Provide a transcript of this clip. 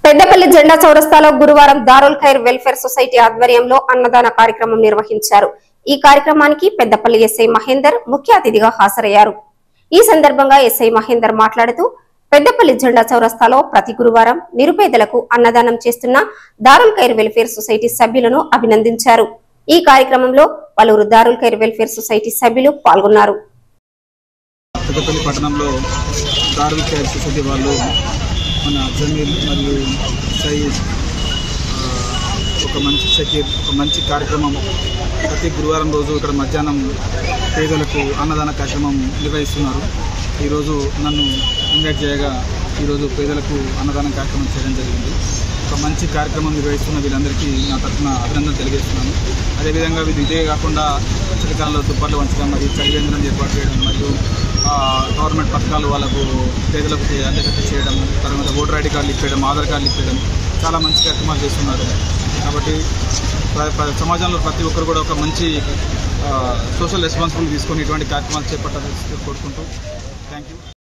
పెద్దపల్లి జెండా చౌరస్తాలో గురువారం దారుల్ ఖైర్ వెల్ఫేర్ సొసైటీ ఆధ్వర్యంలో అన్నదాన కార్యక్రమం నిర్వహించారు. ఈ కార్యక్రమానికి పెద్దపల్లి ఎస్ఐ మహేందర్ ముఖ్య అతిథిగా హాజరయ్యారు. ఈ సందర్భంగా ఎస్ఐ మహేందర్ మాట్లాడుతూ పెద్దపల్లి జెండా చౌరస్తాలో ప్రతి గురువారం నిరుపేదలకు అన్నదానం చేస్తున్న దారుల్ ఖైర్ వెల్ఫేర్ సొసైటీ సభ్యులను అభినందించారు. ఈ కార్యక్రమంలో పలువురు దారుల్ ఖైర్ వెల్ఫేర్ సొసైటీ సభ్యులు పాల్గొన్నారు. పెద్దపల్లి పట్టణంలో దారుల్ ఖైర్ సొసైటీ వాళ్ళు మన జమీల్ మరియు సయీద్ ఒక మంచి కార్యక్రమం ప్రతి గురువారం రోజు ఇక్కడ మధ్యాహ్నం పేదలకు అన్నదాన కార్యక్రమం నిర్వహిస్తున్నారు. ఈరోజు నన్ను ఇన్వైట్ చేయగా ఈరోజు పేదలకు అన్నదాన కార్యక్రమం చేయడం జరిగింది. ఒక మంచి కార్యక్రమం నిర్వహిస్తున్న వీళ్ళందరికీ నా తరఫున అభినందనలు తెలియజేస్తున్నాను. అదేవిధంగా వీళ్ళు ఇదే కాకుండా చలికాలంలో దుప్పట్లు వంచడం మరియు చలివేంద్రం ఏర్పాటు చేయడం మరియు గవర్నమెంట్ పథకాలు వాళ్ళకు పేదలకు అందేటట్టు చేయడం, తర్వాత ఓటర్ ఐడి కార్డులు ఇప్పేయడం, ఆధార్ కార్డులు ఇప్పేయడం చాలా మంచి కార్యక్రమాలు చేస్తున్నారు. కాబట్టి సమాజంలో ప్రతి ఒక్కరు కూడా ఒక మంచి సోషల్ రెస్పాన్సిబిలిటీ తీసుకొని ఇటువంటి కార్యక్రమాలు చేపట్టాలని కోరుకుంటూ థ్యాంక్ యూ.